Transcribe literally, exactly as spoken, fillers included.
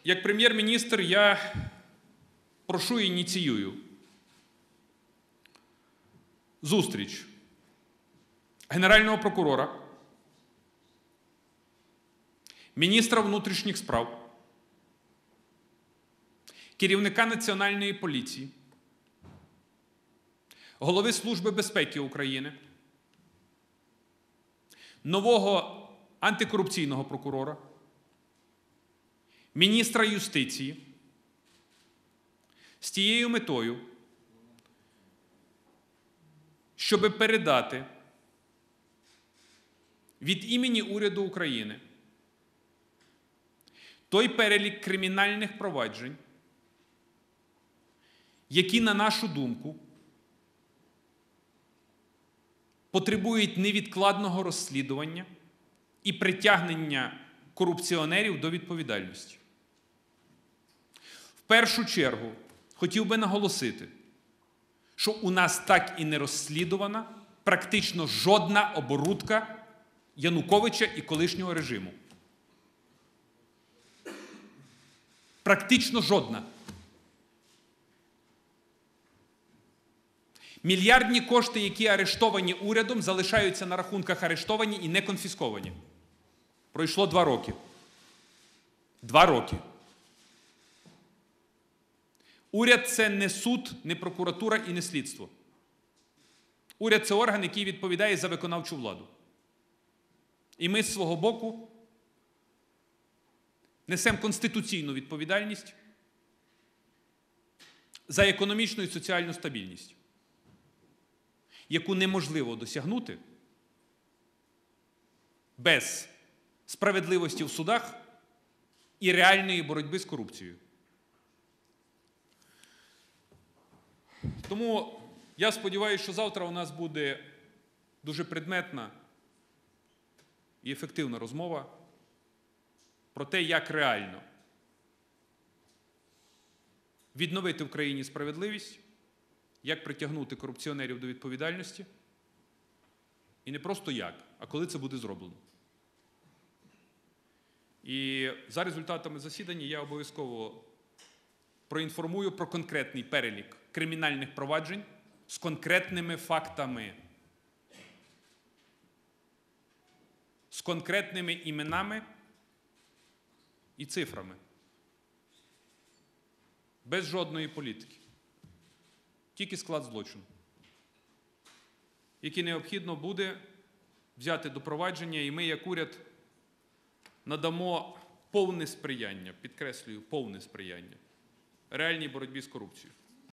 Як прем'єр-міністр я прошу і ініціюю зустріч Генерального прокурора, міністра внутрішніх справ, керівника Національної поліції, голови Служби безпеки України, нового антикорупційного прокурора, міністра юстиції з тією метою, щоб передати від імені уряду України той перелік кримінальних проваджень, які, на нашу думку, потребують невідкладного розслідування і притягнення корупціонерів до відповідальності. В першу чергу хотів би наголосити, що у нас так і не розслідувана практично жодна оборудка Януковича і колишнього режиму. Практично жодна. Мільярдні кошти, які арештовані урядом, залишаються на рахунках арештовані і не конфісковані. Пройшло два роки. Два роки. Уряд – це не суд, не прокуратура і не слідство. Уряд – це орган, який відповідає за виконавчу владу. І ми з свого боку несемо конституційну відповідальність за економічну і соціальну стабільність, яку неможливо досягнути без справедливості в судах і реальної боротьби з корупцією. Тому я сподіваюся, що завтра у нас буде дуже предметна і ефективна розмова про те, як реально відновити в країні справедливість, як притягнути корупціонерів до відповідальності. І не просто як, а коли це буде зроблено. І за результатами засідання я обов'язково проінформую про конкретний перелік кримінальних проваджень з конкретними фактами, з конкретними іменами і цифрами. Без жодної політики. Тільки склад злочину, який необхідно буде взяти до провадження, і ми, як уряд, надамо повне сприяння, підкреслюю, повне сприяння реальній боротьбі з корупцією.